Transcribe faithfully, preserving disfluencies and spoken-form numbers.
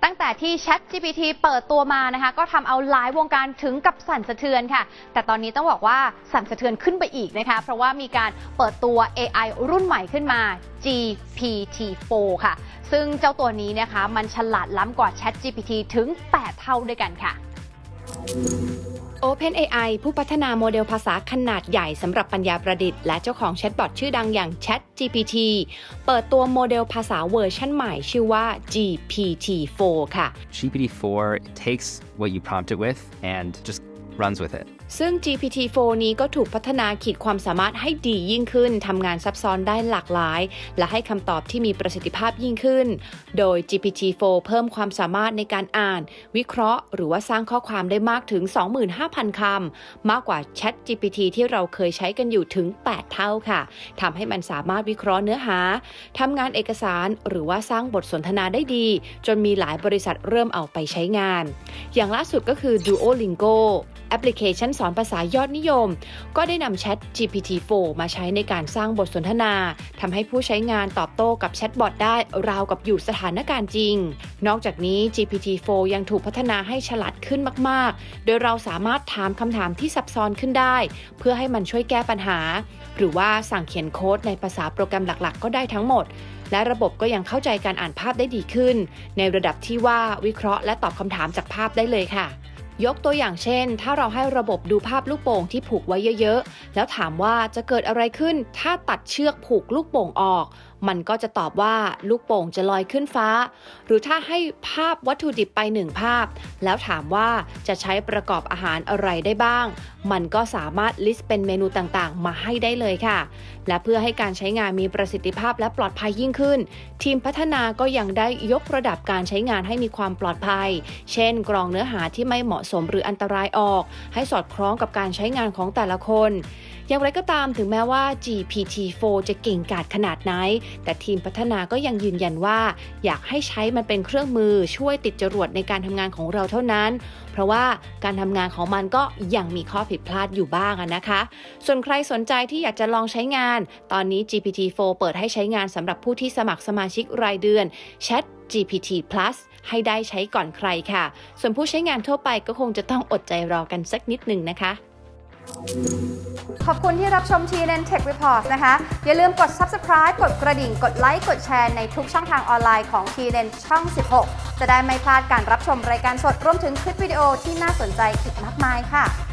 ตั้งแต่ที่ ChatGPT เปิดตัวมานะคะก็ทำเอาหลายวงการถึงกับสั่นสะเทือนค่ะแต่ตอนนี้ต้องบอกว่าสั่นสะเทือนขึ้นไปอีกนะคะเพราะว่ามีการเปิดตัว เอ ไอ รุ่นใหม่ขึ้นมา จี พี ที โฟร์ ค่ะซึ่งเจ้าตัวนี้นะคะมันฉลาดล้ำกว่า ChatGPT ถึงแปดเท่าด้วยกันค่ะOpenAI ผู้พัฒนาโมเดลภาษาขนาดใหญ่สำหรับปัญญาประดิษฐ์และเจ้าของแชทบอทชื่อดังอย่าง ChatGPT เปิดตัวโมเดลภาษาเวอร์ชันใหม่ชื่อว่า จี พี ที โฟร์ ค่ะจี พี ที โฟร์ takes what you prompt it with and just runs with it ซึ่ง จี พี ที โฟร์ นี้ก็ถูกพัฒนาขีดความสามารถให้ดียิ่งขึ้นทำงานซับซ้อนได้หลากหลายและให้คำตอบที่มีประสิทธิภาพยิ่งขึ้นโดย จี พี ที โฟร์ เพิ่มความสามารถในการอ่านวิเคราะห์หรือว่าสร้างข้อความได้มากถึง สองหมื่นห้าพัน คำมากกว่า ChatGPT ที่เราเคยใช้กันอยู่ถึงแปดเท่าค่ะทำให้มันสามารถวิเคราะห์เนื้อหาทำงานเอกสารหรือว่าสร้างบทสนทนาได้ดีจนมีหลายบริษัทเริ่มเอาไปใช้งานอย่างล่าสุดก็คือ Duolingoแอปพลิเคชันสอนภาษายอดนิยมก็ได้นำ ChatGPT โฟร์ มาใช้ในการสร้างบทสนทนาทำให้ผู้ใช้งานตอบโต้กับแชทบอทได้ราวกับอยู่สถานการณ์จริงนอกจากนี้ จี พี ที โฟร์ ยังถูกพัฒนาให้ฉลาดขึ้นมากๆโดยเราสามารถถามคำถามที่ซับซ้อนขึ้นได้เพื่อให้มันช่วยแก้ปัญหาหรือว่าสั่งเขียนโค้ดในภาษาโปรแกรมหลักๆก็ได้ทั้งหมดและระบบก็ยังเข้าใจการอ่านภาพได้ดีขึ้นในระดับที่ว่าวิเคราะห์และตอบคำถามจากภาพได้เลยค่ะยกตัวอย่างเช่นถ้าเราให้ระบบดูภาพลูกโป่งที่ผูกไว้เยอะๆแล้วถามว่าจะเกิดอะไรขึ้นถ้าตัดเชือกผูกลูกโป่งออกมันก็จะตอบว่าลูกโป่งจะลอยขึ้นฟ้าหรือถ้าให้ภาพวัตถุดิบไปหนึ่งภาพแล้วถามว่าจะใช้ประกอบอาหารอะไรได้บ้างมันก็สามารถลิสต์เป็นเมนูต่างๆมาให้ได้เลยค่ะและเพื่อให้การใช้งานมีประสิทธิภาพและปลอดภัยยิ่งขึ้นทีมพัฒนาก็ยังได้ยกระดับการใช้งานให้มีความปลอดภัยเช่นกรองเนื้อหาที่ไม่เหมาะสมหรืออันตรายออกให้สอดคล้องกับการใช้งานของแต่ละคนอย่างไรก็ตามถึงแม้ว่า จี พี ที โฟร์ จะเก่งกาจขนาดไหนแต่ทีมพัฒนาก็ยังยืนยันว่าอยากให้ใช้มันเป็นเครื่องมือช่วยติดจรวดในการทำงานของเราเท่านั้นเพราะว่าการทำงานของมันก็ยังมีข้อผิดพลาดอยู่บ้างนะคะส่วนใครสนใจที่อยากจะลองใช้งานตอนนี้ จี พี ที โฟร์ เปิดให้ใช้งานสำหรับผู้ที่สมัครสมาชิกรายเดือน ChatGPT Plus ให้ได้ใช้ก่อนใครค่ะส่วนผู้ใช้งานทั่วไปก็คงจะต้องอดใจรอกันสักนิดหนึ่งนะคะขอบคุณที่รับชม ที เอ็น เอ็น Tech Report นะคะอย่าลืมกด Subscribe กดกระดิ่งกดไลค์กดแชร์ในทุกช่องทางออนไลน์ของ ที เอ็น เอ็น ช่อง สิบหกจะได้ไม่พลาดการรับชมรายการสดรวมถึงคลิปวิดีโอที่น่าสนใจอีกมากมายค่ะ